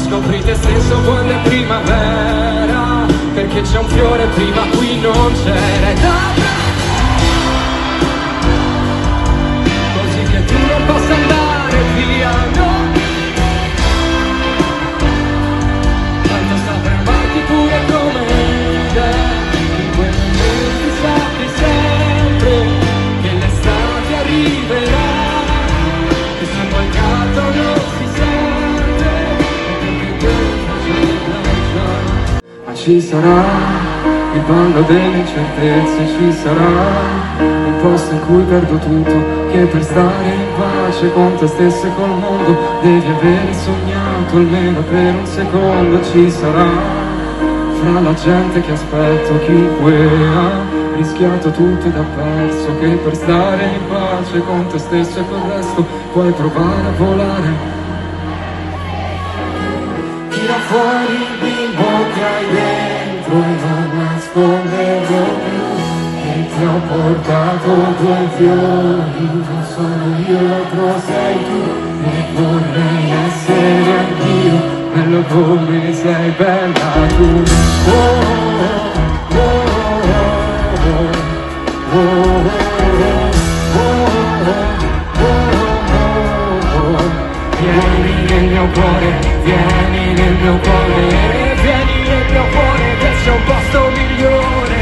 Scopri te stesso quando è primavera, perché c'è un fiore prima qui non c'era. Così che tu non possa andare via, no. Tanto sta per amarti pure come te. In quei momenti sappi sempre che l'estate arriverà, che se poi il gatto non si sente, perché ma ci sarà il ballo delle incertezze, ci sarà un posto in cui perdo tutto, che per stare in pace con te stesso e col mondo devi avere sognato almeno per un secondo. Ci sarà fra la gente che aspetto chiunque ha rischiato tutto ed ha perso, che per stare in pace con te stesso e col resto puoi provare a volare. Tira fuori il bimbo che hai dentro e non nasconderlo più, che ti ho portato due fiori, non sono io, l'altro sei tu, e vorrei essere anch'io, bello come sei bella tu. Oh, oh, oh, oh, oh, vieni nel mio cuore, vieni nel mio cuore, vieni nel mio cuore, che c'è un posto migliore.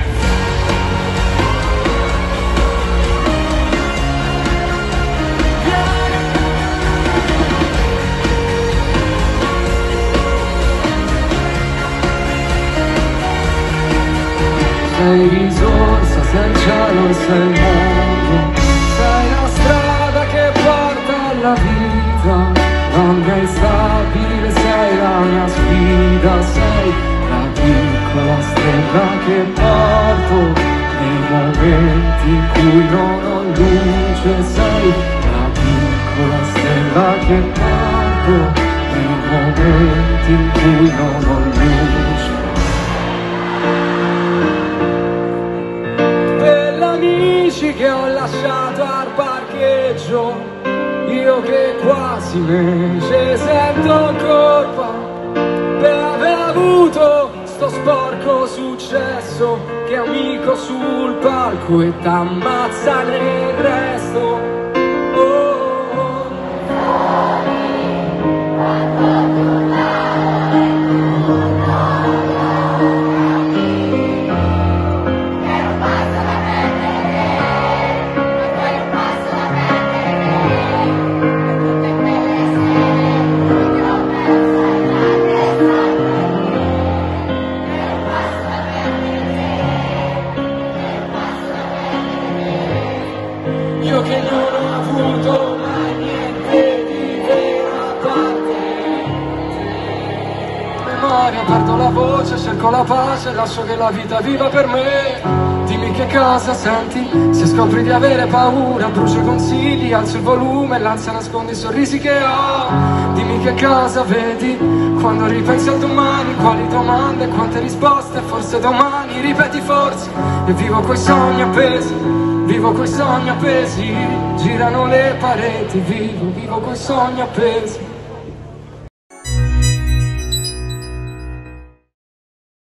Sei risorsa, sei il cielo, sei il mondo, sei la strada che porta alla vita, donna instabile, sei la mia sfida, sei la piccola stella che porto nei momenti in cui non ho luce, sei la piccola stella che porto nei momenti in cui non ho luce. Amici che ho lasciato al parcheggio, io che quasi mese sento in colpa per aver avuto sto sporco successo, che amico sul palco e t'ammazza nel resto. Io che non ho avuto mai niente di vero a parte memoria, perdo la voce, cerco la pace, lascio che la vita viva per me. Dimmi che cosa senti, se scopri di avere paura, brucio i consigli, alzo il volume, l'ansia nasconde i sorrisi che ho. Dimmi che cosa vedi, quando ripensi al domani, quali domande, quante risposte, forse domani, ripeti forse, e vivo coi sogni appesi. Vivo coi sogni appesi, girano le pareti, vivo coi sogni appesi.